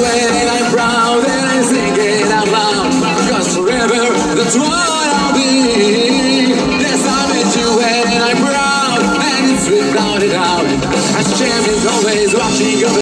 and I'm proud and I sing it out loud. Cause forever, that's what I'll be. Yes, I met you and I'm proud, and it's without a doubt. As champions always watching over